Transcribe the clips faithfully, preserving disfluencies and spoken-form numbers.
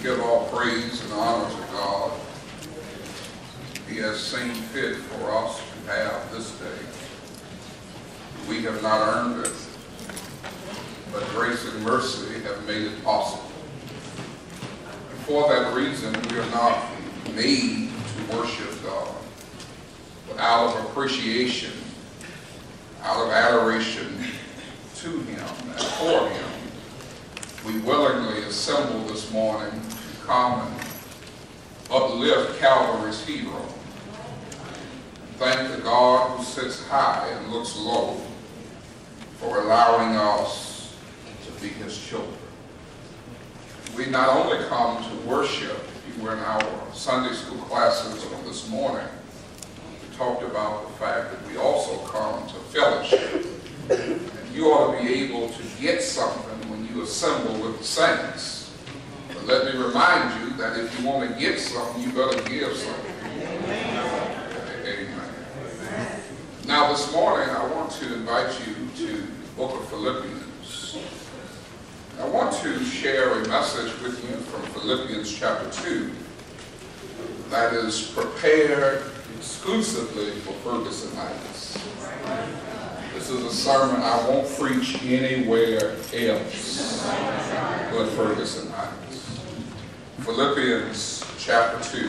give all praise and honor to God. He has seen fit for us to have this day. We have not earned it, but grace and mercy have made it possible. And for that reason, we are not made to worship God, but out of appreciation, out of adoration to Him and for Him, we willingly assemble this morning to come and uplift Calvary's hero. Thank the God who sits high and looks low for allowing us to be His children. We not only come to worship, you were in our Sunday school classes this morning, we talked about the fact that we also come to fellowship. And you ought to be able to get something when you assemble with the saints. But let me remind you that if you want to get something, you better give something. Amen. Amen. Now this morning, I want to invite you to the book of Philippians. I want to share a message with you from Philippians chapter two that is prepared exclusively for Fergusonites. This is a sermon I won't preach anywhere else but Fergusonites. Philippians chapter two.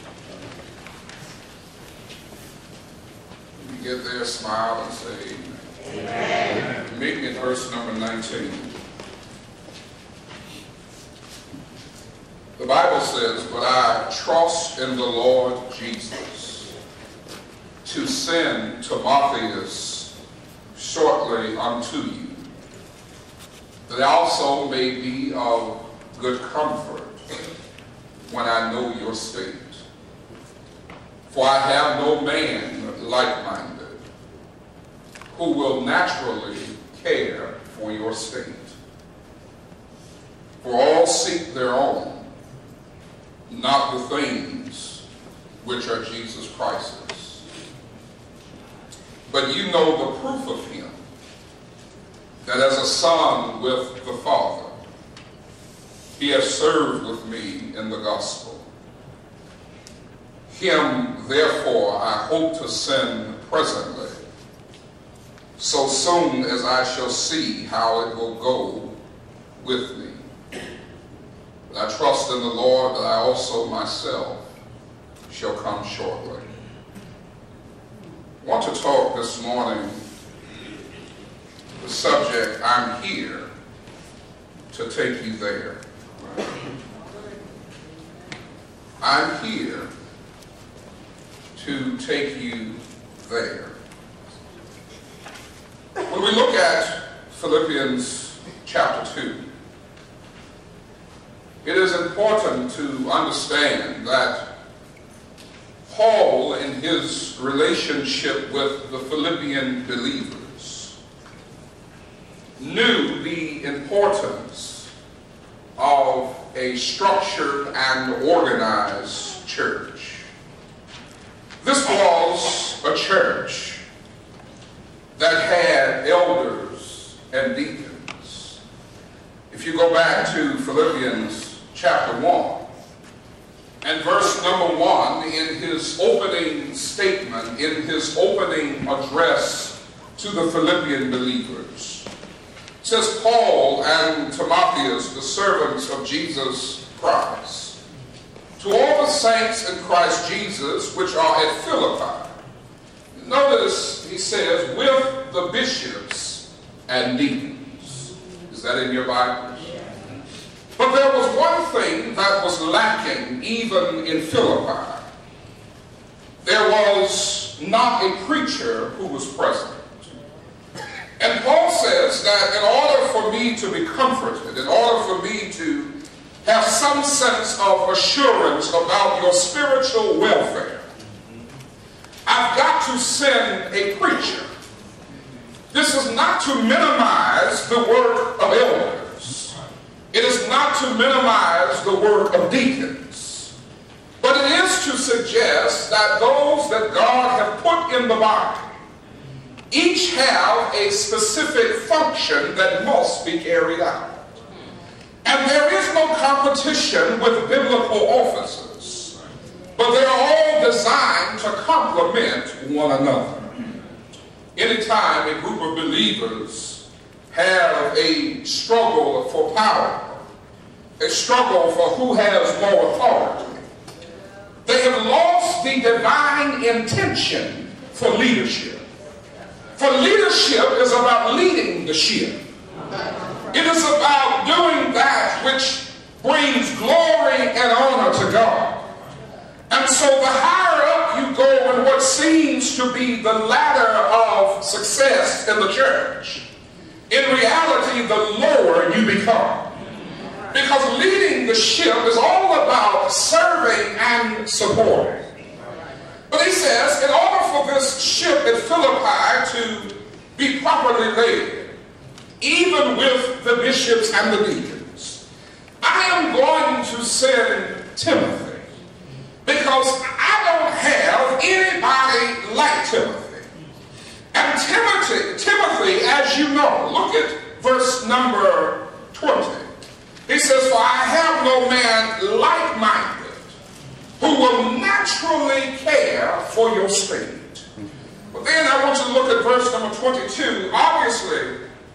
When you get there, smile and say amen. Meet me at verse number nineteen. The Bible says, "But I trust in the Lord Jesus to send Timotheus shortly unto you, that I also may be of good comfort when I know your state. For I have no man like-minded who will naturally care for your state. For all seek their own, not the things which are Jesus Christ's. But you know the proof of him, that as a son with the Father, he has served with me in the gospel. Him, therefore, I hope to send presently, so soon as I shall see how it will go with me. But I trust in the Lord that I also myself shall come shortly." I want to talk this morning the subject, I'm here to take you there. I'm here to take you there. When we look at Philippians chapter two, it is important to understand that Paul, in his relationship with the Philippian believers, knew the importance of a structured and organized church. This was a church that had elders and deacons. If you go back to Philippians chapter one, and verse number one, in his opening statement, in his opening address to the Philippian believers, it says, "Paul and Timotheus, the servants of Jesus Christ, to all the saints in Christ Jesus which are at Philippi." Notice he says, "with the bishops and deacons." Is that in your Bible? But there was one thing that was lacking even in Philippi. There was not a preacher who was present. And Paul says that in order for me to be comforted, in order for me to have some sense of assurance about your spiritual welfare, I've got to send a preacher. This is not to minimize the work of elders. It is not to minimize the work of deacons, but it is to suggest that those that God have put in the body each have a specific function that must be carried out. And there is no competition with biblical offices, but they're all designed to complement one another. Anytime a group of believers have a struggle for power, a struggle for who has more authority, they have lost the divine intention for leadership. For leadership is about leading the ship. It is about doing that which brings glory and honor to God. And so the higher up you go in what seems to be the ladder of success in the church, in reality, the lower you become. Because leading the ship is all about serving and supporting. But he says, in order for this ship at Philippi to be properly led, even with the bishops and the deacons, I am going to send Timothy. Because I don't have anybody like Timothy. And Timothy, Timothy, as you know, look at verse number twenty. He says, for I have no man like-minded who will naturally care for your state. But then I want you to look at verse number twenty-two. Obviously,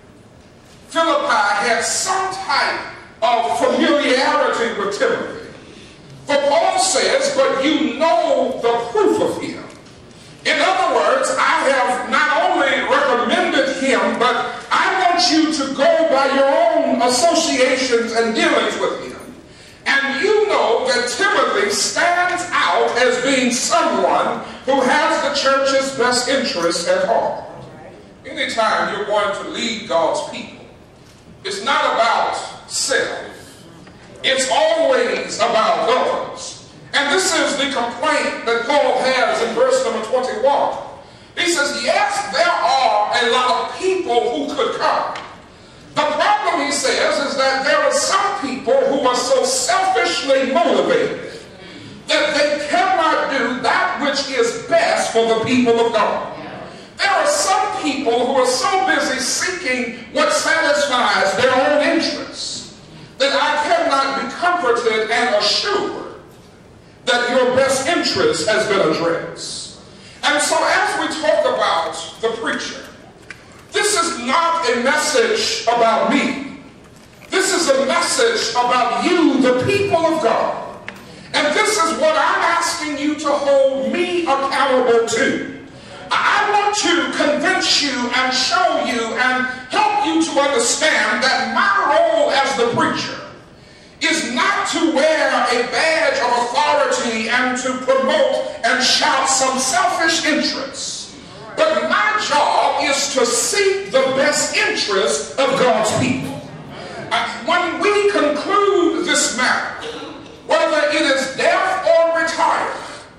Philippi had some type of familiarity with Timothy. For Paul says, but you know the proof of him. In other words, I have not only recommended him, but I want you to go by your own associations and dealings with him. And you know that Timothy stands out as being someone who has the church's best interests at heart. Anytime you're going to lead God's people, it's not about self. It's always about others. And this is the complaint that Paul has in verse number twenty-one. He says, yes, there are a lot of people who could come. The problem, he says, is that there are some people who are so selfishly motivated that they cannot do that which is best for the people of God. There are some people who are so busy seeking what satisfies their own interests that I cannot be comforted and assured that your best interest has been addressed. And so as we talk about the preacher, this is not a message about me. This is a message about you, the people of God. And this is what I'm asking you to hold me accountable to. I want to convince you and show you and help you to understand that my role as the preacher is not to wear a badge of authority and to promote and shout some selfish interests. But my job is to seek the best interest of God's people. Uh, when we conclude this matter, whether it is death or retirement,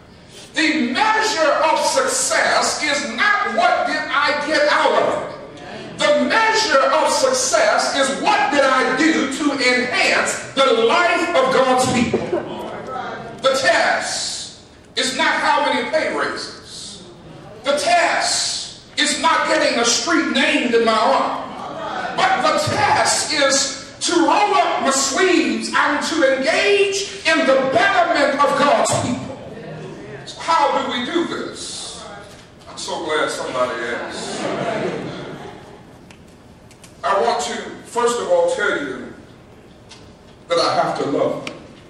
the measure of success is not what did I get out of it. The measure of success is what did I do to enhance the life of God's people. The test is not how many pay raises. The test is not getting a street named in my honor. But the test is to roll up my sleeves and to engage in the betterment of God's people. So how do we do this? I'm so glad somebody asked. I want to, first of all, tell you that I have to love you.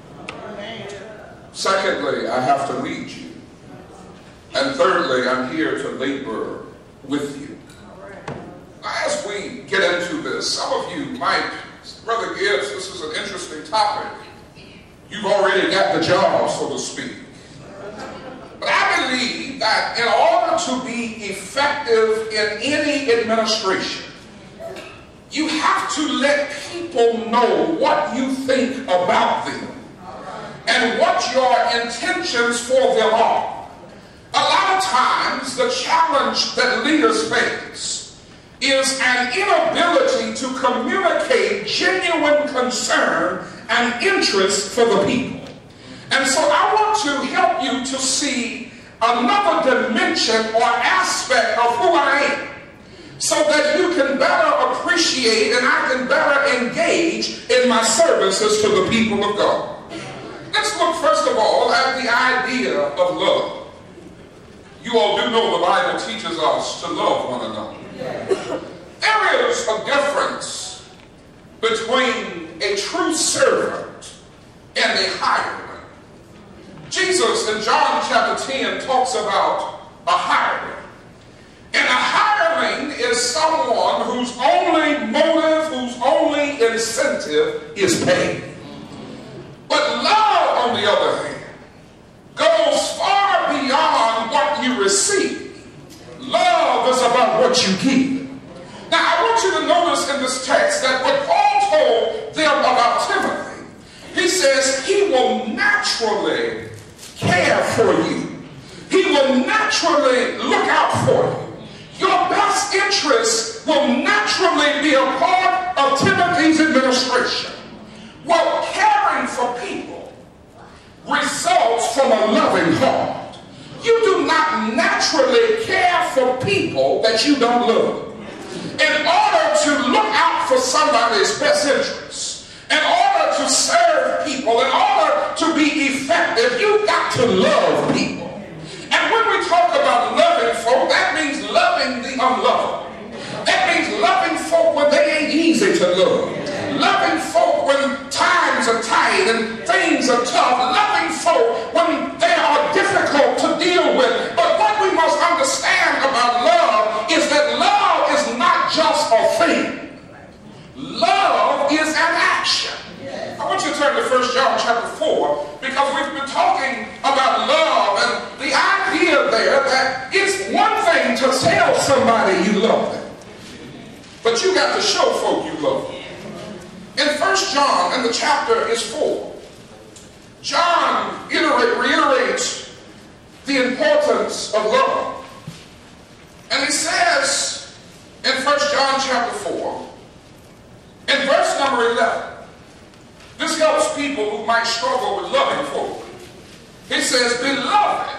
Secondly, I have to lead you. And thirdly, I'm here to labor with you. As we get into this, some of you might, Brother Gibbs, this is an interesting topic. You've already got the job, so to speak. But I believe that in order to be effective in any administration, you have to let people know what you think about them and what your intentions for them are. A lot of times, the challenge that leaders face is an inability to communicate genuine concern and interest for the people. And so I want to help you to see another dimension or aspect of who I am, so that you can better appreciate appreciate and I can better engage in my services to the people of God. Let's look first of all at the idea of love. You all do know the Bible teaches us to love one another. There is a difference between a true servant and a hireling. Jesus in John chapter ten talks about a hireling. And a hireling is someone whose only motive, whose only incentive is pay. But love, on the other hand, goes far beyond what you receive. Love is about what you give. Now, I want you to notice in this text that what Paul told them about Timothy, he says he will naturally care for you. He will naturally look out for you. Your best interest will naturally be a part of Timothy's administration. Well, caring for people results from a loving heart. You do not naturally care for people that you don't love. In order to look out for somebody's best interests, in order to serve people, in order to be effective, you've got to love people. And when we talk about loving folk, that means loving the unlovable. That means loving folk when they ain't easy to love. Loving folk when times are tight and things are tough. Loving folk when they are difficult to deal with. But what we must understand about love is that love is not just a thing. Love is an action. I want you to turn to First John chapter four, because we've been talking about love and the idea there that it's one thing to tell somebody you love them, but you got to show folk you love them. In First John, and the chapter is four, John reiterates the importance of love. And he says in First John chapter four, in verse number eleven, this helps people who might struggle with loving folk. It says, beloved,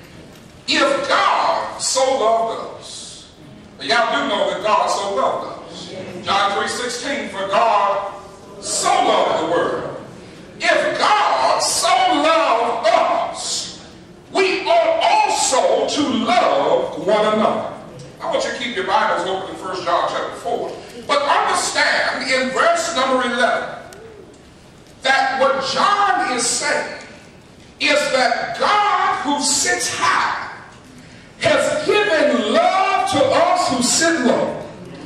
if God so loved us. Y'all do know that God so loved us. John three sixteen, for God so loved the world. If God so loved us, we ought also to love one another. I want you to keep your Bibles open in First John chapter four. But understand in verse number eleven, that what John is saying is that God who sits high has given love to us who sit low.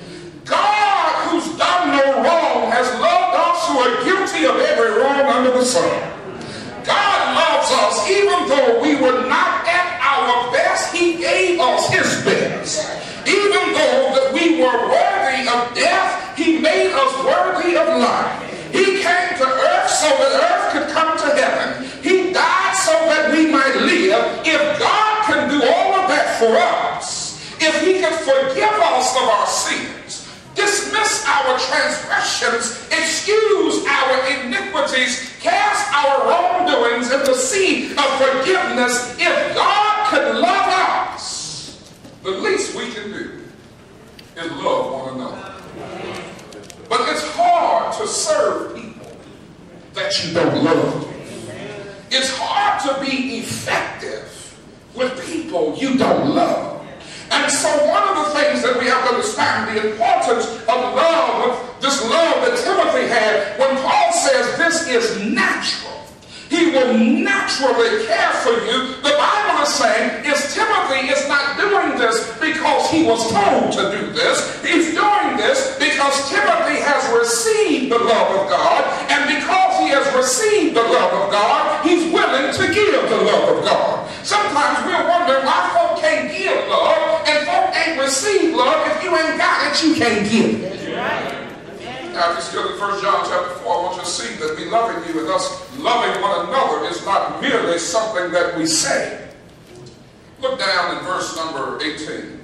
God who's done no wrong has loved us who are guilty of every wrong under the sun. God loves us even though we were not at our best. He gave us his best. Even though that we were worthy of death, he made us worthy of life. He came to earth so that earth could come to heaven. He died so that we might live. If God can do all of that for us, if he can forgive us of our sins, dismiss our transgressions, excuse our iniquities, cast our wrongdoings in the sea of forgiveness, if God could love us, the least we can do is love one another. But it's hard to serve people that you don't love. It's hard to be effective with people you don't love. And so one of the things that we have to understand, the importance of love, this love that Timothy had, when Paul says this is natural. He will naturally care for you. The Bible is saying is Timothy is not doing this because he was told to do this. He's doing this because Timothy has received the love of God, and because he has received the love of God, he's willing to give the love of God. Sometimes we're wondering why folk can't give love and folk ain't receive love. If you ain't got it, you can't give it. Now, if you're still in First John chapter four, I want you to see that me loving you and us loving one another is not merely something that we say. Look down in verse number eighteen.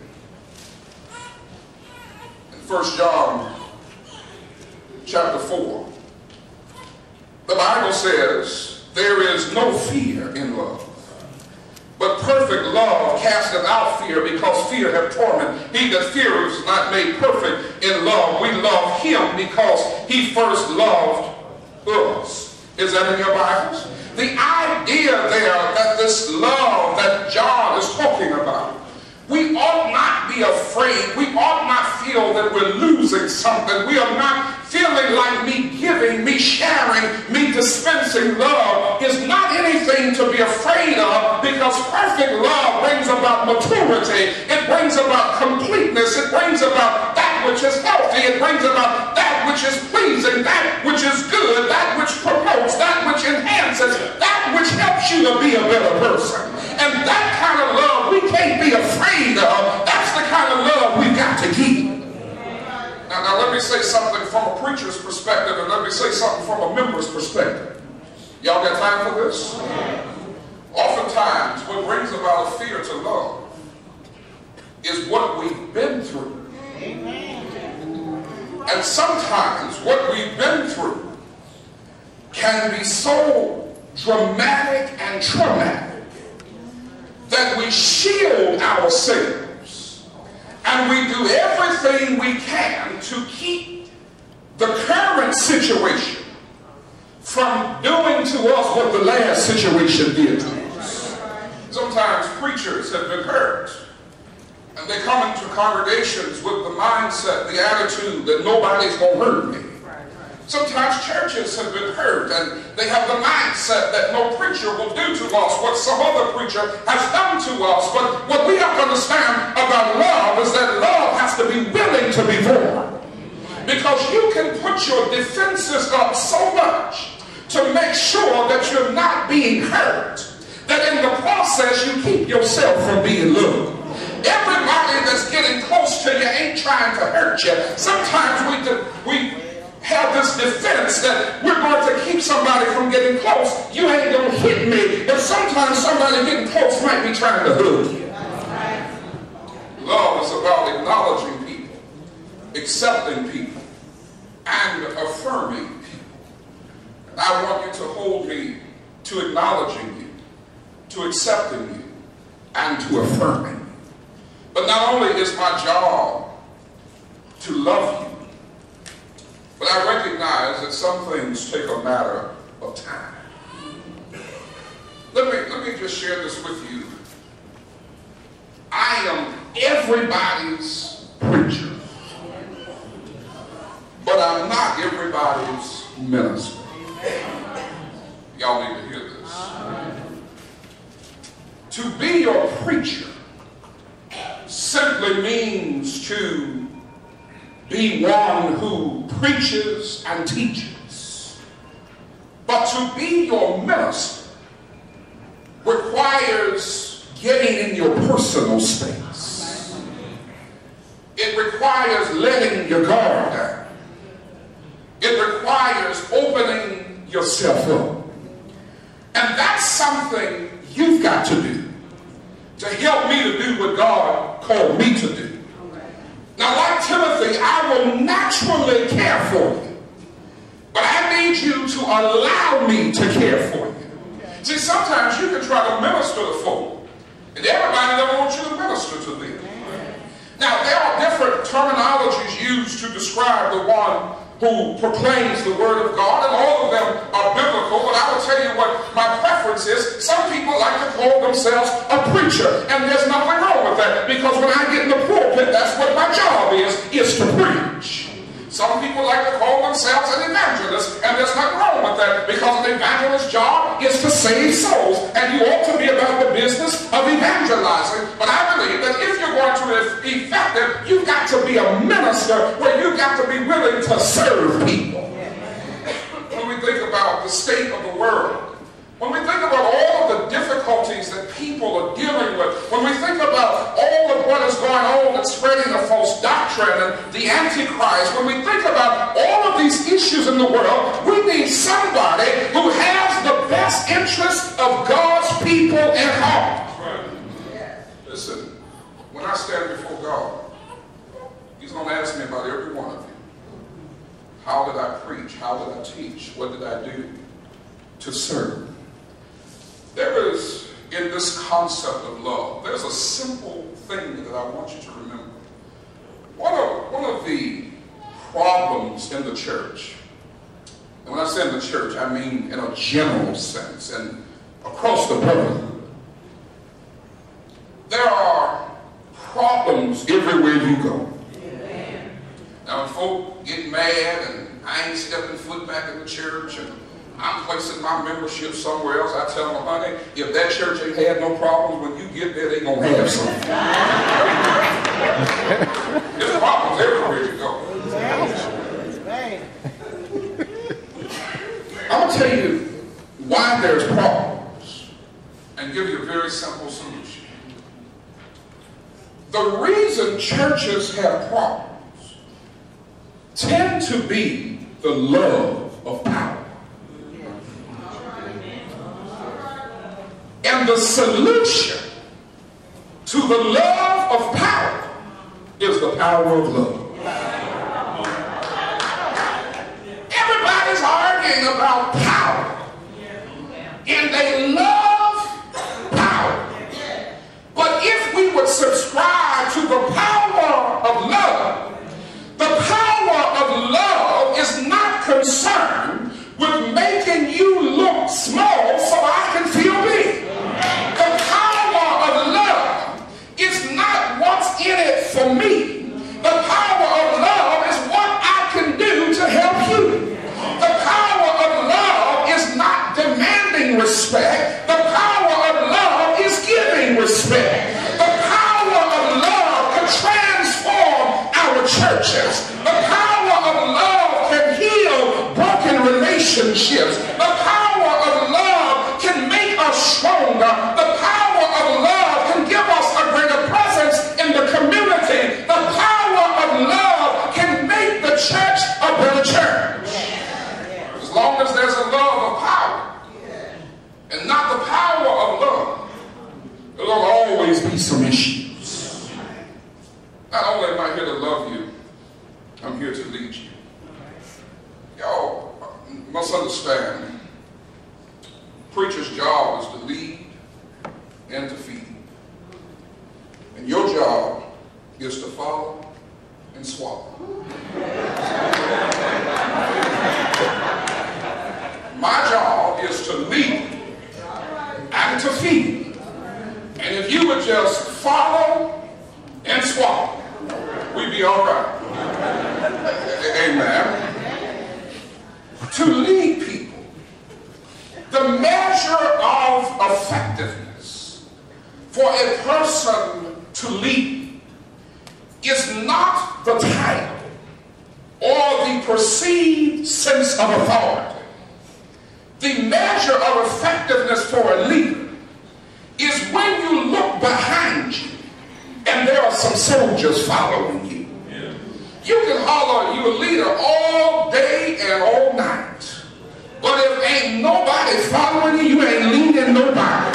In First John chapter four, the Bible says, there is no fear in love, but perfect love casteth out fear, because fear hath torment. He that fears is not made perfect in love. We love him because he first loved us. Is that in your Bibles? The idea there that this love that John is talking about, we ought not be afraid. We ought not feel that we're losing something. We are not feeling like me giving, me sharing, me dispensing love is not anything to be afraid of, because perfect love brings about maturity. It brings about completeness. It brings about that which is healthy. It brings about that which is pleasing, that which is good, that which promotes, that which enhances, that which helps you to be a better person. And that kind of love we can't be afraid of. That's the kind of love we've got to keep. Now, now let me say something from a preacher's perspective, and let me say something from a member's perspective. Y'all got time for this? Oftentimes, what brings about a fear to love is what we've been through. And sometimes what we've been through can be so dramatic and traumatic that we shield ourselves and we do everything we can to keep the current situation from doing to us what the last situation did to us. Sometimes preachers have been hurt, and they come into congregations with the mindset, the attitude that nobody's going to hurt me. Sometimes churches have been hurt, and they have the mindset that no preacher will do to us what some other preacher has done to us. But what we have to understand about love is that love has to be willing to be born. Because you can put your defenses up so much to make sure that you're not being hurt, that in the process you keep yourself from being loved. Everybody that's getting close to you ain't trying to hurt you. Sometimes we do, we have this defense that we're going to keep somebody from getting close. You ain't going to hit me. But sometimes somebody getting close might be trying to hug you. Love is about acknowledging people, accepting people, and affirming people. And I want you to hold me to acknowledging you, to accepting you, and to affirming you. But not only is my job to love you, but I recognize that some things take a matter of time. Let me, let me just share this with you. I am everybody's preacher, but I'm not everybody's minister. Y'all need to hear this. To be your preacher simply means to be one who preaches and teaches. But to be your minister requires getting in your personal space. It requires letting your guard down. It requires opening yourself up. And that's something you've got to do to help me to do what God called me to do. Now, like Timothy, I will naturally care for you, but I need you to allow me to care for you. See, sometimes you can try to minister to folk, and everybody don't want you to minister to them. Now, there are different terminologies used to describe the one who proclaims the word of God, and all of them are biblical, but I will tell you what my preference is. Some people like to call themselves a preacher, and there's nothing wrong with that, because when I get in the pulpit, that's what my job is, is to preach. Some people like to call themselves an evangelist, and there's nothing wrong with that, because an evangelist's job is to save souls, and you ought to be about the business of evangelizing. But I believe that if you're going to be effective, you've got to be a minister where you've got to be willing to serve people. When we think about the state of the world, when we think about all of the difficulties that people are dealing with, when we think about all of what is going on and spreading a false doctrine and the Antichrist, when we think about all of these issues in the world, we need somebody who has the best interest of God's people at heart. Listen, when I stand before God, He's going to ask me about every one of you. How did I preach? How did I teach? What did I do to serve? There is in this concept of love, there's a simple thing that I want you to remember. One of, one of the problems in the church, and when I say in the church, I mean in a general sense and across the board, there are problems everywhere you go. Now, when folk get mad and I ain't stepping foot back in the church and I'm placing my membership somewhere else, I tell them, honey, if that church ain't had no problems, when you get there, they gonna have something. There's problems everywhere you go. I'm gonna tell you why there's problems and give you a very simple solution. The reason churches have problems tend to be the love of power. And the solution to the love of power is the power of love. Everybody's arguing about power, and they love power. But if we would subscribe to the power of love, the power of love is not concerned with making you look small so I can feel big. The power of love is not what's in it for me. The power of love is what I can do to help you. The power of love is not demanding respect. The power of love is giving respect. The power of love can transform our churches. The power of love can heal broken relationships. The power of love can make us stronger. The power of love can give us a greater presence in the community. The power of love can make the church a better church. As long as there's a love of power and not the power of love, there will always be some issues. Not only am I here to love you, I'm here to lead you. Y'all must understand, preacher's job is to lead and to feed. And your job is to follow and swallow. My job is to lead and to feed. And if you would just follow and swallow, we'd be all right. Amen. To lead people, the measure of effectiveness for a person to lead is not the title or the perceived sense of authority. The measure of effectiveness for a leader is when you look behind you and there are some soldiers following you. You can holler you a leader all day and all night, but if ain't nobody following you, you ain't leading nobody.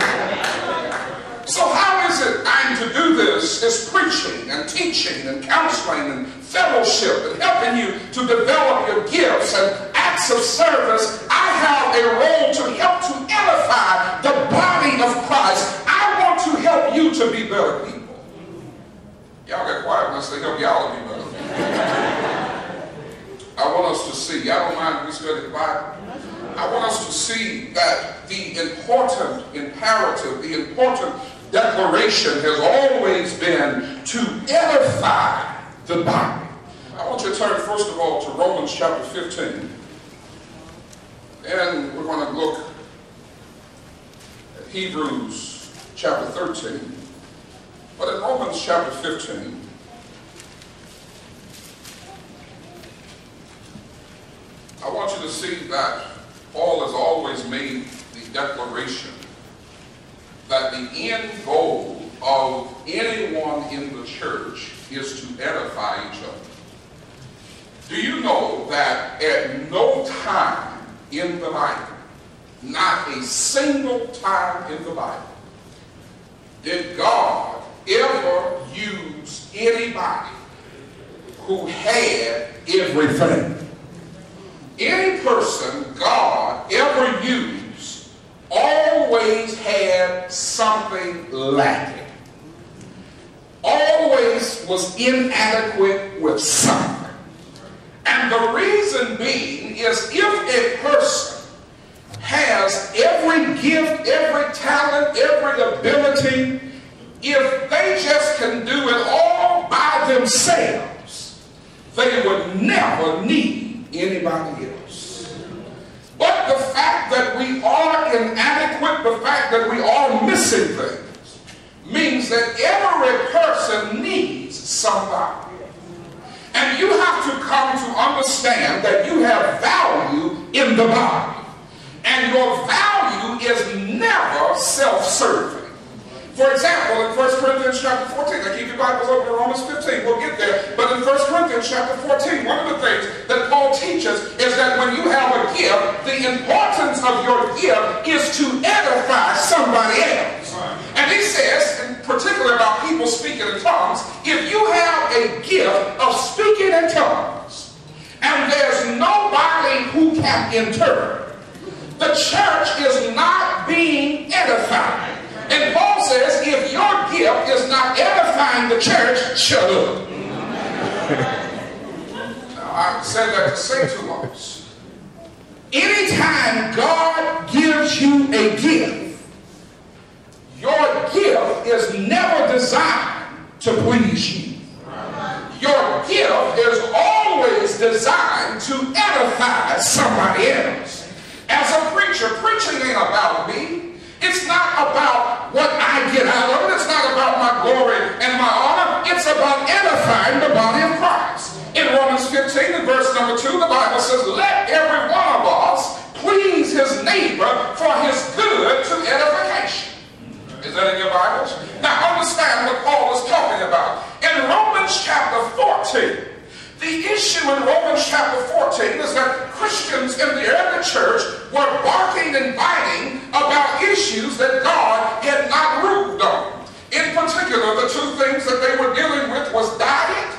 So how is it I'm to do this? Is preaching and teaching and counseling and fellowship and helping you to develop your gifts and acts of service. I have a role to help to edify the body of Christ. I want to help you to be better people. Y'all get quiet unless they help y'all to be better. I want us to see, y'all don't mind if we study the Bible? I want us to see that the important imperative, the important declaration has always been to edify the body. I want you to turn first of all to Romans chapter fifteen. And we're going to look at Hebrews chapter thirteen. But in Romans chapter fifteen, I want you to see that Paul has always made the declaration that the end goal of anyone in the church is to edify each other. Do you know that at no time in the Bible, not a single time in the Bible, did God ever use anybody who had everything? Any person God ever used always had had something lacking. Always was inadequate with something. And the reason being is if a person has every gift, every talent, every ability, if they just can do it all by themselves, they would never need anybody else. But the fact that we are inadequate, the fact that we are missing things, means that every person needs somebody. And you have to come to understand that you have value in the body. And your value is never self-serving. For example, in First Corinthians chapter fourteen, I keep your Bibles open to Romans fifteen, we'll get there. But in First Corinthians chapter fourteen, one of the things that Paul teaches is that when you have a gift, the importance of your gift is to edify somebody else. And he says, in particular about people speaking in tongues, if you have a gift of speaking in tongues, and there's nobody who can interpret, the church is not being edified. And Paul says, if your gift is not edifying the church, shut up. Now, I said that to say to us. Anytime God gives you a gift, your gift is never designed to please you. Your gift is always designed to edify somebody else. As a preacher, preaching ain't about me. It's not about what I get out of it. It's not about my glory and my honor. It's about edifying the body of Christ. In Romans fifteen, in verse number two, the Bible says, let every one of us please his neighbor for his good to edification. Is that in your Bibles? Now understand what Paul is talking about. In Romans chapter fourteen, the issue in Romans chapter fourteen is that Christians in the early church were barking and biting about issues that God had not ruled on. In particular, the two things that they were dealing with was diet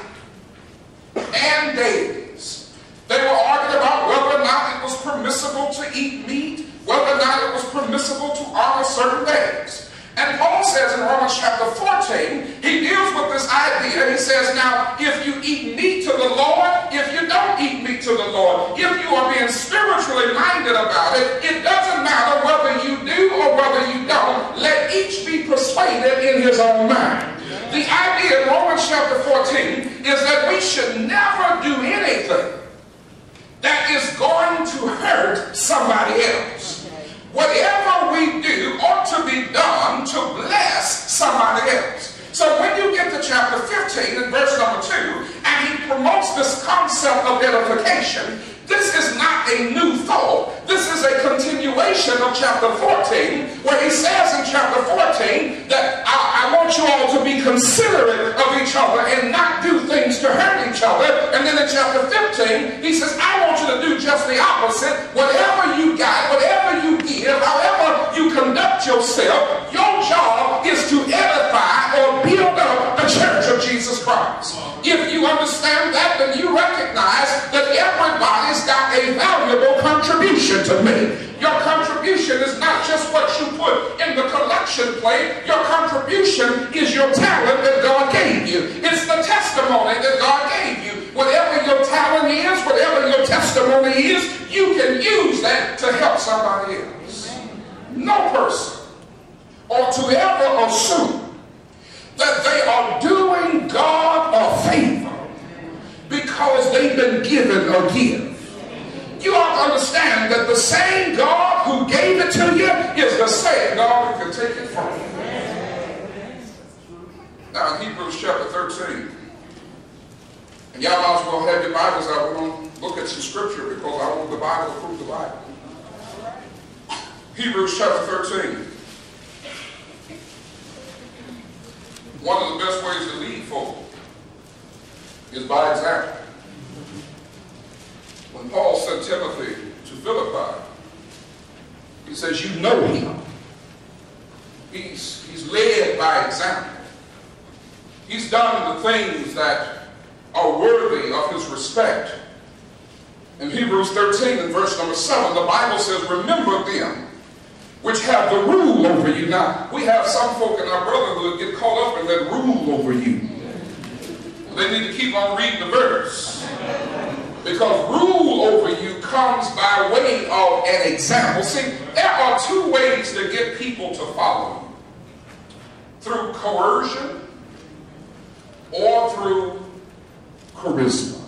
and days. They were arguing about whether or not it was permissible to eat meat, whether or not it was permissible to honor certain days. And Paul says in Romans chapter fourteen, he deals with this idea. He says, now, if you eat meat to the Lord, if you don't eat meat to the Lord, if you are being spiritually minded about it, it doesn't matter whether you do or whether you don't. Let each be persuaded in his own mind. The idea in Romans chapter fourteen is that we should never do anything that is going to hurt somebody else. Whatever we do ought to be done to bless somebody else. So when you get to chapter fifteen and verse number two, and he promotes this concept of edification, this is not a new thought. This is a continuation of chapter fourteen, where he says in chapter fourteen that I, I want you all to be considerate of each other and not do things to hurt each other. And then in chapter fifteen, he says, I want you to do just the opposite. Whatever you got, whatever you give, however you conduct yourself, your job is to edify or build up the church of Jesus Christ. If you understand that, then you recognize that everybody's got a valuable contribution to make. Your contribution is not just what you put in the collection plate. Your contribution is your talent that God gave you. It's the testimony that God gave you. Whatever your talent is, whatever your testimony is, you can use that to help somebody else. No person ought to ever assume that they are doing God a favor because they've been given a gift. You ought to understand that the same God who gave it to you is the same God who can take it from you. Now in Hebrews chapter thirteen, and y'all might as well have your Bibles out. We're going to look at some scripture because I want the Bible to prove the Bible. Hebrews chapter thirteen. One of the best ways to lead folk is by example. When Paul sent Timothy to Philippi, he says, you know him. He's, he's led by example. He's done the things that are worthy of his respect. In Hebrews thirteen and verse number seven, the Bible says, remember them which have the rule over you. Now, we have some folk in our brotherhood get caught up in that rule over you. They need to keep on reading the verse. Because rule over you comes by way of an example. See, there are two ways to get people to follow you. Through coercion or through charisma.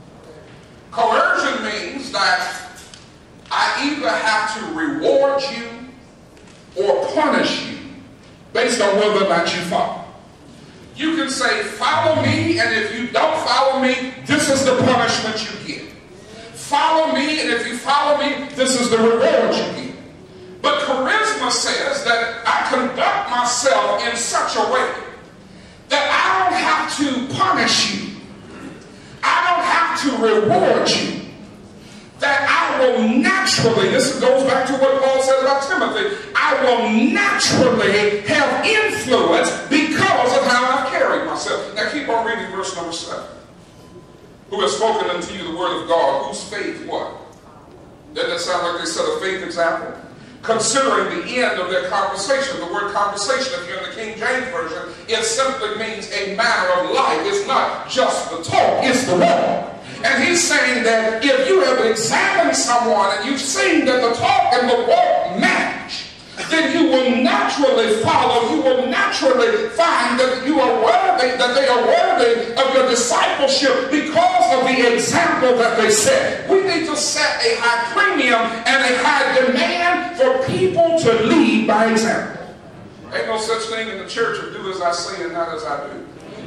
Coercion means that I either have to reward you or punish you based on whether or not you follow. You can say, follow me, and if you don't follow me, this is the punishment you get. Follow me, and if you follow me, this is the reward you get. But charisma says that I conduct myself in such a way that I don't have to punish you. I don't have to reward you. That I will naturally, this goes back to what Paul said about Timothy, I will naturally have influence because of how I've carried myself. Now keep on reading verse number seven. Who has spoken unto you the word of God, whose faith what? Doesn't that sound like they set a faith example? Considering the end of their conversation. The word conversation, if you're in the King James Version, it simply means a manner of life. It's not just the talk, it's the walk. And he's saying that if you have examined someone and you've seen that the talk and the walk match, then you will naturally follow, you will naturally find that you are worthy, that they are worthy of your discipleship because of the example that they set. We need to set a high premium and a high demand for people to lead by example. Ain't no such thing in the church of do as I say and not as I do.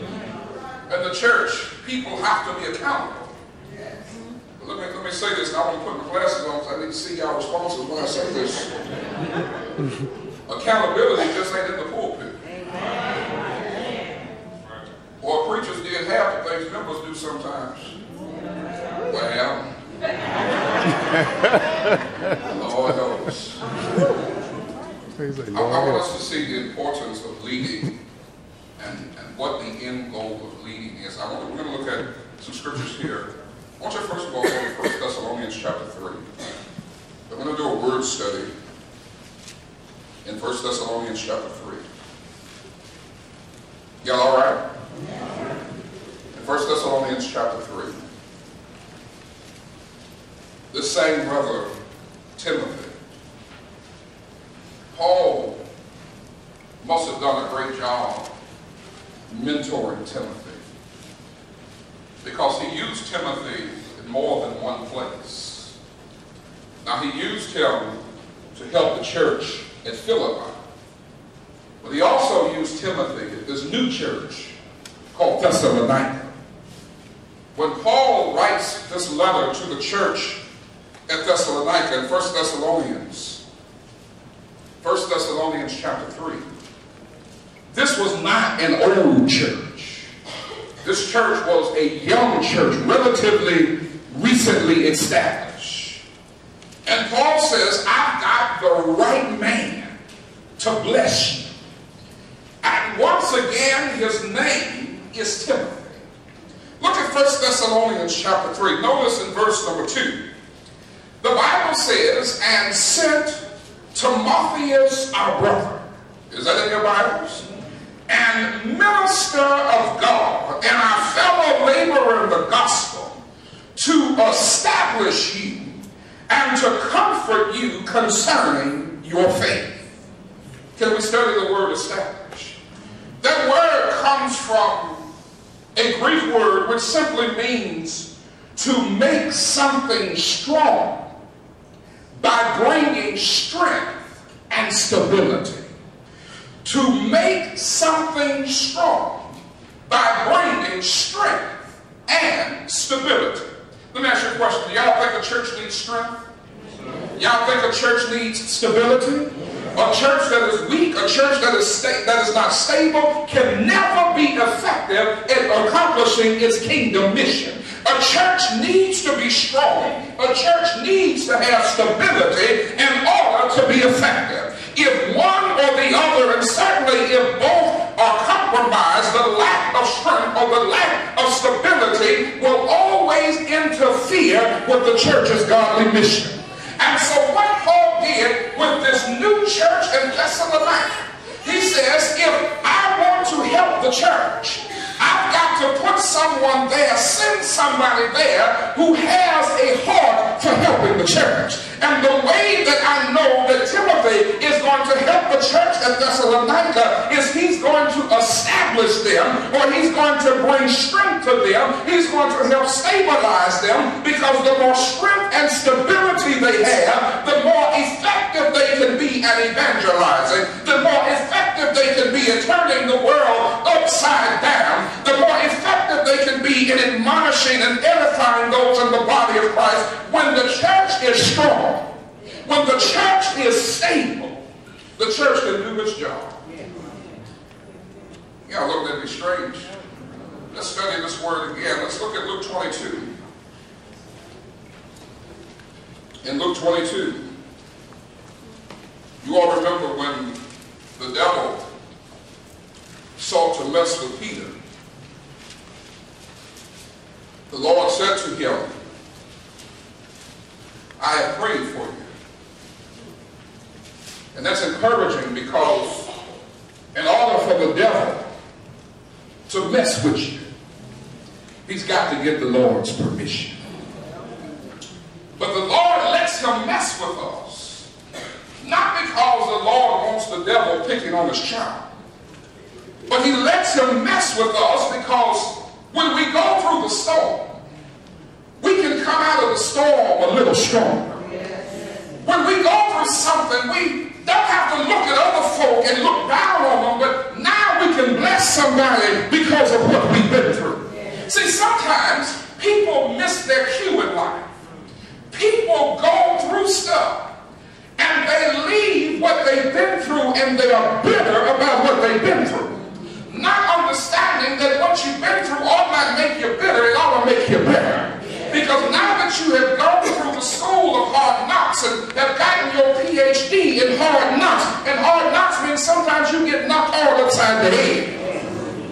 In the church, people have to be accountable. Let me, let me say this, and I want to put my glasses on because I need to see y'all responses when I say this. Accountability just ain't in the pulpit. Or preachers did half the things members do sometimes. Well, Lord knows. I, I want us to see the importance of leading and, and what the end goal of leading is. I want to, we're going to look at some scriptures here. I want you first of all to go to First Thessalonians chapter three. We're going to do a word study in First Thessalonians chapter three. Y'all all right? In First Thessalonians chapter three. This same brother, Timothy, Paul must have done a great job mentoring Timothy, because he used Timothy in more than one place. Now, he used him to help the church at Philippi, but he also used Timothy at this new church called Thessalonica. When Paul writes this letter to the church at Thessalonica in First Thessalonians, First Thessalonians chapter three, this was not an old church. This church was a young church, relatively recently established. And Paul says, I've got the right man to bless you. And once again, his name is Timothy. Look at First Thessalonians chapter three. Notice in verse number two. The Bible says, and sent Timotheus our brother. Is that in your Bibles? And minister of God and our fellow laborer in the gospel, to establish you and to comfort you concerning your faith. Can we study the word establish? That word comes from a Greek word which simply means to make something strong by bringing strength and stability. To make something strong by bringing strength and stability. Let me ask you a question. Do y'all think a church needs strength? Y'all think a church needs stability? A church that is weak, a church that is sta that is not stable, can never be effective at accomplishing its kingdom mission. A church needs to be strong. A church needs to have stability in order to be effective. If one or the other, and certainly if both are compromised, the lack of strength or the lack of stability will always interfere with the church's godly mission. And so what Paul did with this new church in Thessalonica. He says, if I want to help the church, I've got to put someone there, send somebody there who has a heart for helping the church. And the way that I know that Timothy is going to help the church at Thessalonica is he's going to establish them, or he's going to bring strength to them. He's going to help stabilize them, because the more strength and stability they have, the more effective they can be at evangelizing, the more effective they can be at turning the world upside down, the more effective they can be in admonishing and edifying those in the body of Christ. When the church is strong, when the church is stable, the church can do its job. Yeah, look, that'd be strange. Let's study this word again. Let's look at Luke twenty-two. In Luke twenty-two, you all remember when the devil sought to mess with Peter. The Lord said to him, I have prayed for you. And that's encouraging, because in order for the devil to mess with you, he's got to get the Lord's permission. But the Lord lets him mess with us, not because the Lord wants the devil picking on his child, but he lets him mess with us because when we go through the storm, we can come out of the storm a little stronger. When we go through something, we don't have to look at other folk and look down on them, but now we can bless somebody because of what we've been through. See, sometimes people miss their cue in life. People go through stuff and they leave what they've been through and they are bitter about what they've been through. Not understanding that what you've been through ought not make you bitter, it ought to make you better. Because now that you have gone through the school of hard knocks and have gotten your P H D in hard knocks, and hard knocks means sometimes you get knocked all upside the head.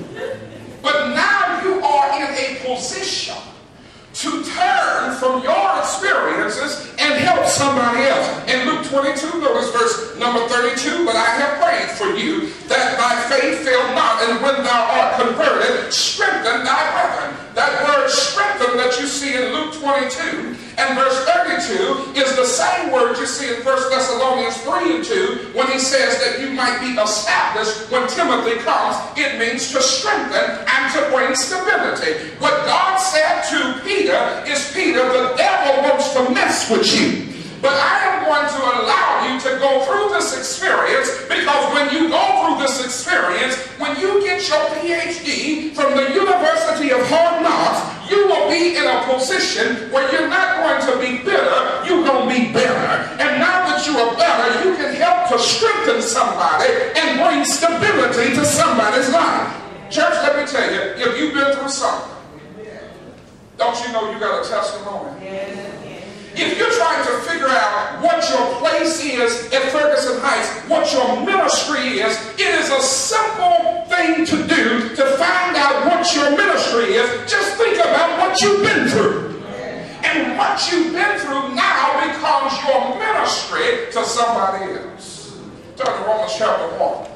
But now you are in a position to turn from your experiences and help somebody else. In Luke twenty-two, notice verse number thirty-two, but I have prayed for you that thy faith fail not, and when thou art converted, strengthen thy brethren. That word strengthen that you see in Luke twenty-two and verse thirty-two is the same word you see in First Thessalonians three and two when he says that you might be established when Timothy comes. It means to strengthen and to bring stability. What God said to Peter is, Peter, the devil wants to mess with you. But I am going to allow you to go through this experience, because when you go through this experience, when you get your P H D from the University of Hard Knocks, you will be in a position where you're not going to be bitter, you're going to be better. And now that you are better, you can help to strengthen somebody and bring stability to somebody's life. Church, let me tell you, if you've been through something, don't you know you got a testimony? If you're trying to figure out what your place is at Ferguson Heights, what your ministry is, it is a simple thing to do to find out what your ministry is. Just think about what you've been through. And what you've been through now becomes your ministry to somebody else. Turn to Romans chapter one.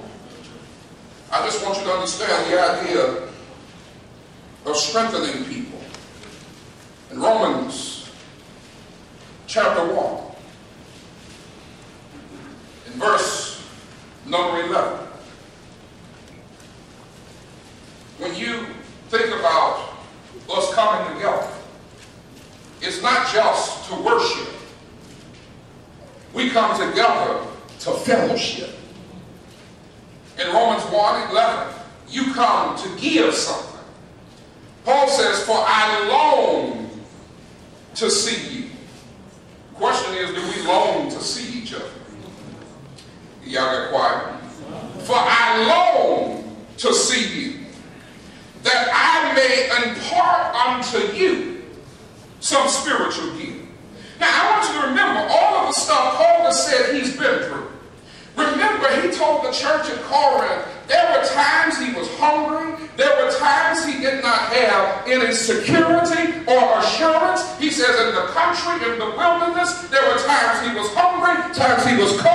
I just want you to understand the idea of strengthening people. In Romans chapter one, in verse number eleven, when you think about us coming together, it's not just to worship. We come together to fellowship. In Romans one eleven, you come to give something. Paul says, for I long to see you. The question is, do we long to see each other? Y'all got quiet. For I long to see you, that I may impart unto you some spiritual gift. Now, I want you to remember all of the stuff Paul has said he's been through. Remember, he told the church at Corinth, there were times he was hungry. There were times he did not have any security or assurance. He says in the country, in the wilderness, there were times he was hungry, times he was cold,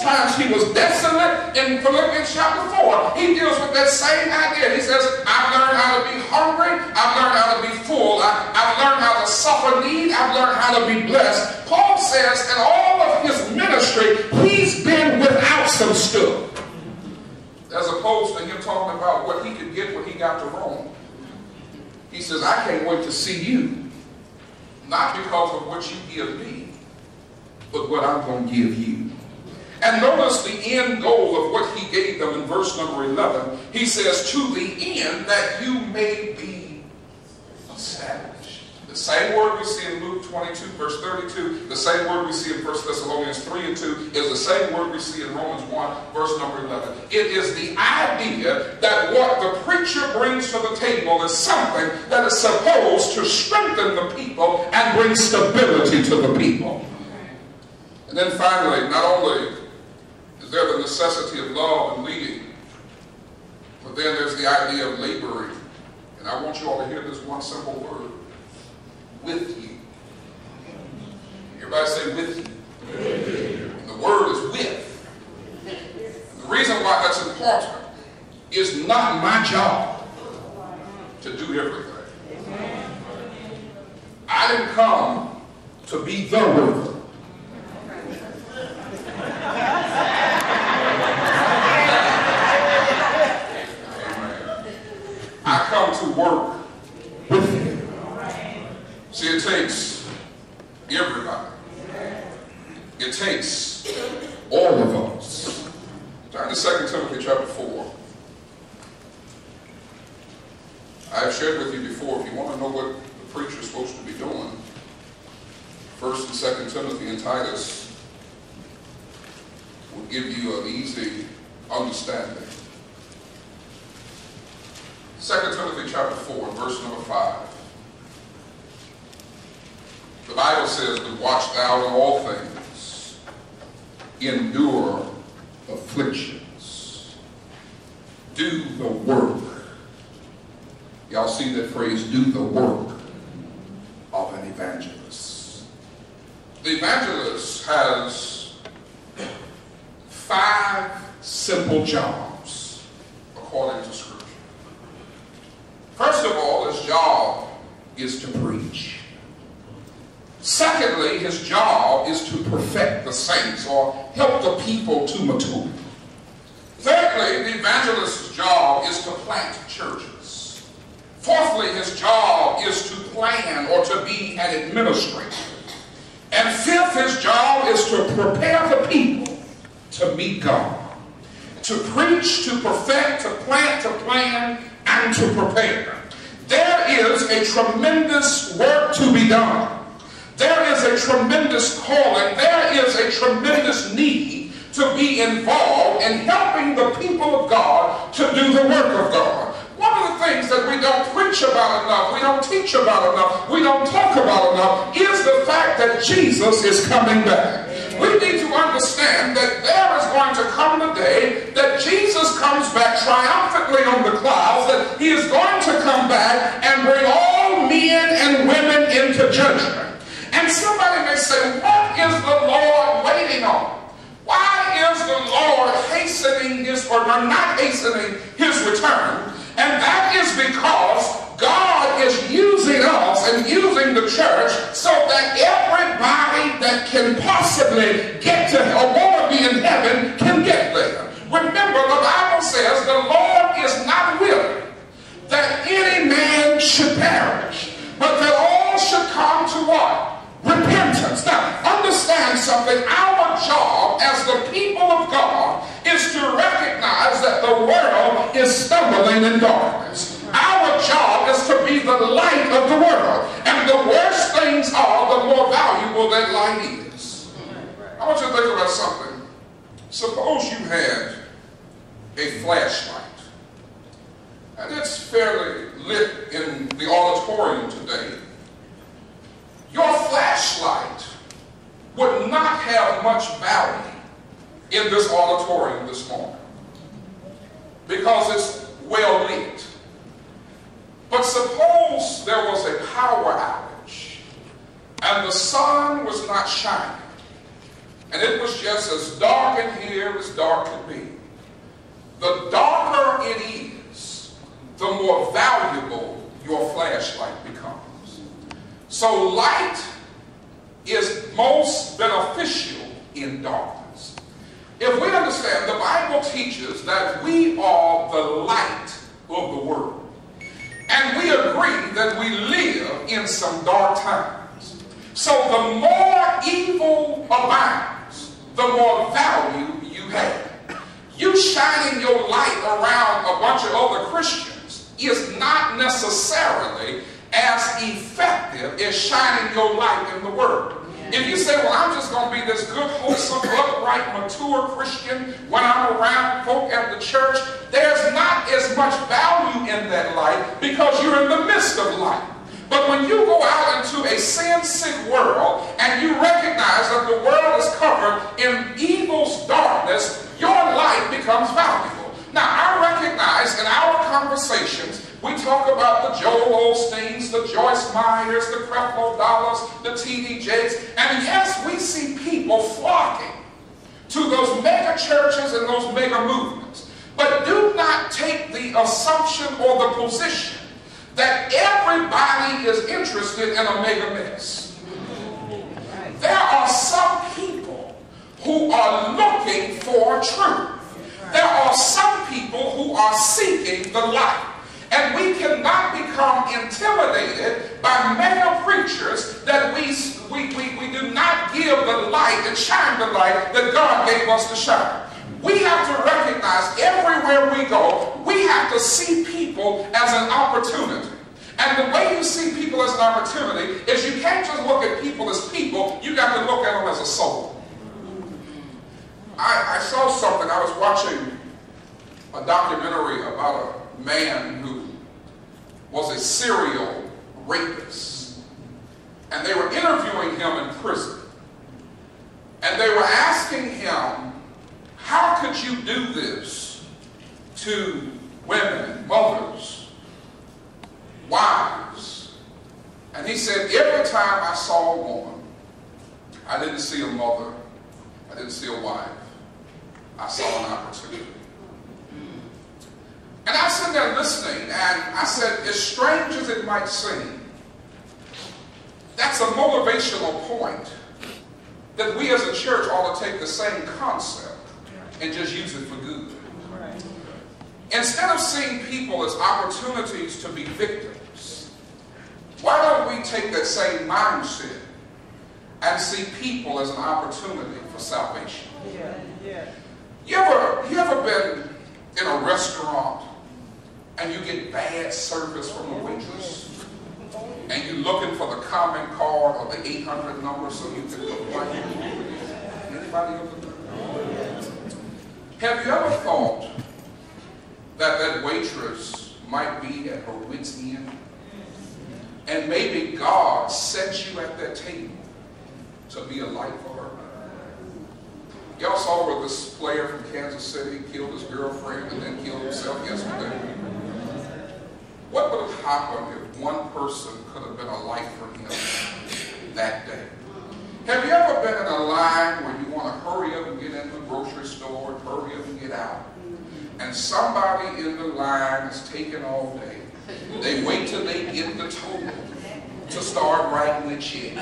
times he was desolate in Philippians chapter four. He deals with that same idea. He says, I've learned how to be hungry. I've learned how to be full. I, I've learned how to suffer need. I've learned how to be blessed. Paul says in all of his ministry, he's been without some stuff. As opposed to him talking about what he could get when he got to Rome. He says, I can't wait to see you. Not because of what you give me, but what I'm going to give you. And notice the end goal of what he gave them in verse number eleven. He says, to the end that you may be established. The same word we see in Luke twenty-two, verse thirty-two, the same word we see in First Thessalonians three and two, is the same word we see in Romans one, verse number eleven. It is the idea that what the preacher brings to the table is something that is supposed to strengthen the people and bring stability to the people. And then finally, not only is there the necessity of love and leading, but then there's the idea of laboring. And I want you all to hear this one simple word. With you. Everybody say with you. With you. And the word is with. And the reason why that's important is not my job to do everything. I didn't come to be the word. I come to work with you. See, it takes everybody. It takes all of us. Turn to Second Timothy chapter four. I have shared with you before, if you want to know what the preacher is supposed to be doing, First and Second Timothy and Titus will give you an easy understanding. Second Timothy chapter four, verse number five. The Bible says that watch thou in all things, endure afflictions, do the work. Y'all see that phrase, do the work of an evangelist. The evangelist has five simple jobs according to Scripture. First of all, his job is to preach. Secondly, his job is to perfect the saints or help the people to mature. Thirdly, the evangelist's job is to plant churches. Fourthly, his job is to plan or to be an administrator. And fifth, his job is to prepare the people to meet God. To preach, to perfect, to plant, to plan, and to prepare. There is a tremendous work to be done. There is a tremendous calling. There is a tremendous need to be involved in helping the people of God to do the work of God. One of the things that we don't preach about enough, we don't teach about enough, we don't talk about enough, is the fact that Jesus is coming back. We need to understand that there is going to come the day that Jesus comes back triumphantly on the clouds, that he is going to come back and bring all men and women into judgment. And somebody may say, what is the Lord waiting on? Why is the Lord hastening his, or not hastening his return? And that is because God is using us and using the church so that everybody that can possibly get to or want to be in heaven can get there. Remember, the Bible says the Lord is not willing that any man should perish, but that all should come to what? Repentance. Now, understand something. Our job as the people of God is to recognize that the world is stumbling in darkness. Our job is to be the light of the world. And the worse things are, the more valuable that light is. I want you to think about something. Suppose you had a flashlight, and it's fairly lit in the auditorium today. Your flashlight would not have much value in this auditorium this morning because it's well lit. But suppose there was a power outage and the sun was not shining and it was just as dark in here as dark could be. The darker it is, the more valuable your flashlight becomes. So light is most beneficial in darkness. If we understand, the Bible teaches that we are the light of the world. And we agree that we live in some dark times. So the more evil abounds, the more value you have. You shining your light around a bunch of other Christians is not necessarily as effective as shining your light in the world. If you say, well, I'm just going to be this good, wholesome, upright, mature Christian when I'm around folk at the church, there's not as much value in that light because you're in the midst of light. But when you go out into a sin-sick world and you recognize that the world is covered in evil's darkness, your light becomes valuable. Now, I recognize in our conversations, we talk about the Joel Osteens, the Joyce Meyers, the Creflo Dollars, the T D Jakes, and yes, we see people flocking to those mega churches and those mega movements. But do not take the assumption or the position that everybody is interested in a mega mix. There are some people who are looking for truth. There are some people who are seeking the light. And we cannot become intimidated by mega preachers that we, we, we, we do not give the light and shine the light that God gave us to shine. We have to recognize everywhere we go, we have to see people as an opportunity. And the way you see people as an opportunity is you can't just look at people as people, you got to look at them as a soul. I, I saw something, I was watching a documentary about a man who was a serial rapist. And they were interviewing him in prison. And they were asking him, how could you do this to women, mothers, wives? And he said, every time I saw a woman, I didn't see a mother, I didn't see a wife, I saw an opportunity. And I sat there listening, and I said, as strange as it might seem, that's a motivational point that we as a church ought to take the same concept and just use it for good. Instead of seeing people as opportunities to be victims, why don't we take that same mindset and see people as an opportunity for salvation? Yeah, yeah. You ever, you ever been in a restaurant and you get bad service from the waitress and you're looking for the comment card or the eight hundred number so you can complain? Anybody ever do that? Have you ever thought that that waitress might be at her wit's end? And maybe God set you at that table to be a light for her. Y'all saw where this player from Kansas City killed his girlfriend and then killed himself yesterday? What would have happened if one person could have been a light for him that day? Have you ever been in a line where you want to hurry up and get into the grocery store and hurry up and get out? And somebody in the line is taking all day. They wait till they get the total to start writing the check.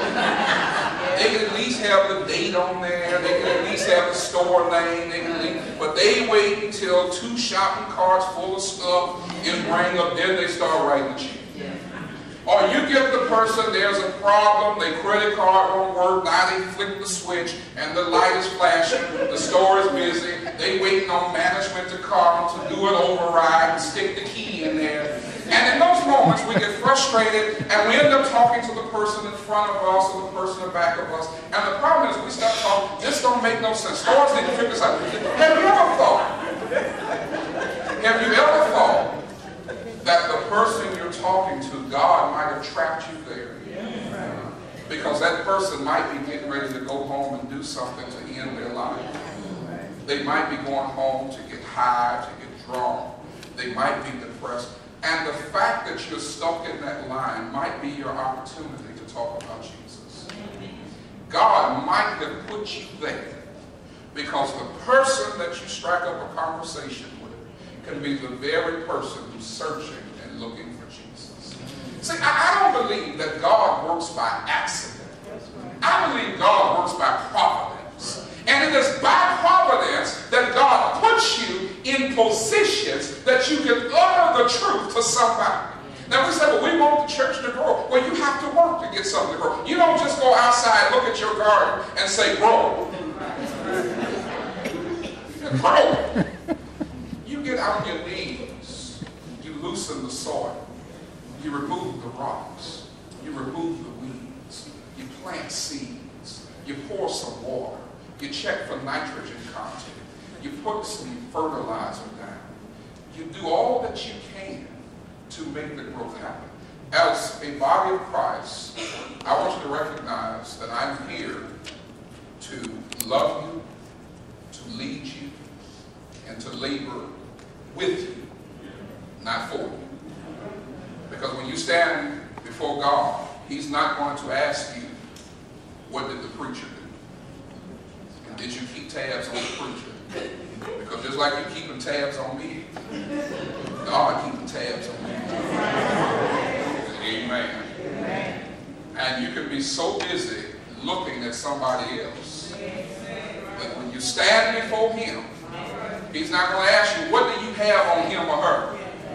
They can at least have the date on there. They can at least have the store name. They can at least, but they wait until two shopping carts full of stuff is bring up. Then they start writing the check. Or you get the person, there's a problem, their credit card won't work, now they flick the switch and the light is flashing, the store is busy, they waiting on management to come to do an override and stick the key in there. And in those moments we get frustrated and we end up talking to the person in front of us or the person in back of us. And the problem is we start talking, this don't make no sense. Stores need to figure this out. Have you ever thought, have you ever thought that the person you're talking to, God might have trapped you there? Yeah. Because that person might be getting ready to go home and do something to end their life. They might be going home to get high, to get drunk. They might be depressed. And the fact that you're stuck in that line might be your opportunity to talk about Jesus. God might might have put you there, because the person that you strike up a conversation with can be the very person who's searching and looking for Jesus. See, I, I don't believe that God works by accident. I believe God works by providence. And it is by providence that God puts you in positions that you can utter the truth to somebody. Now we say, well, we want the church to grow. Well, you have to work to get something to grow. You don't just go outside, look at your garden, and say, grow. Grow. You get on your knees. You loosen the soil. You remove the rocks. You remove the weeds. You plant seeds. You pour some water. You check for nitrogen content. You put some fertilizer down. You do all that you can to make the growth happen. As a body of Christ, I want you to recognize that I'm here to love you, to lead you, and to labor with you, not for you. Because when you stand before God, He's not going to ask you, what did the preacher do? And did you keep tabs on the preacher? Because just like you're keeping tabs on me, God keeping tabs on me. Amen. Amen. And you can be so busy looking at somebody else that when you stand before Him, He's not going to ask you, what do you have on him or her?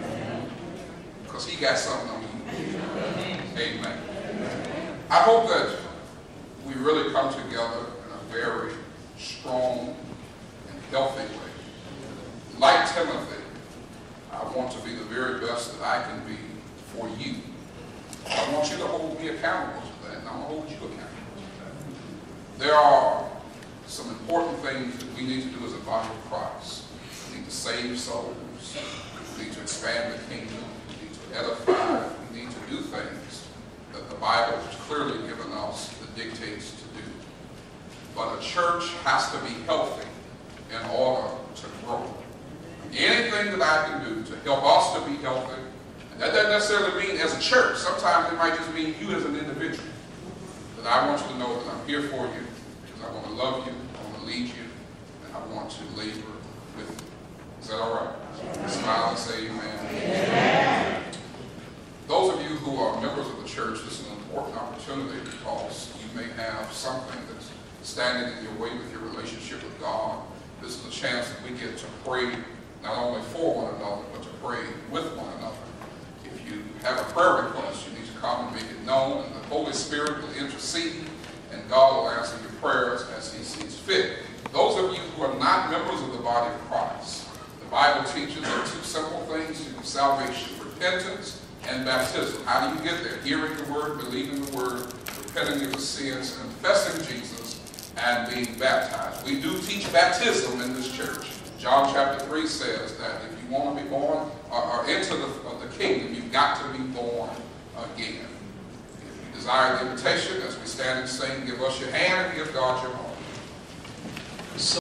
Because He got something on you. Amen. I hope that we really come together in a very strong and healthy way. Like Timothy, I want to be the very best that I can be for you. I want you to hold me accountable to that, and I'm going to hold you accountable to that. There are some important things that we need to do as a body of Christ. We need to save souls. We need to expand the kingdom. We need to edify. We need to do things that the Bible has clearly given us the dictates to do. But a church has to be healthy in order to grow. Anything that I can do to help us to be healthy, and that doesn't necessarily mean as a church. Sometimes it might just mean you as an individual. But I want you to know that I'm here for you, because I want to love you, I want to lead you, and I want to labor with you. Is that all right? Yes. Smile and say amen. Amen. Those of you who are members of the church, this is an important opportunity, because you may have something that's standing in your way with your relationship with God. This is a chance that we get to pray not only for one another, but to pray with one another. If you have a prayer request, you need to come and make it known, and the Holy Spirit will intercede, and God will answer your prayers as He sees fit. Those of you who are not members of the body of Christ, the Bible teaches there are two simple things to salvation: repentance and baptism. How do you get there? Hearing the word, believing the word, repenting of your sins, confessing Jesus, and being baptized. We do teach baptism in this church. John chapter three says that if you want to be born or, or into the, uh, the kingdom, you've got to be born again. If you desire the invitation, as we stand and sing, give us your hand and give God your heart.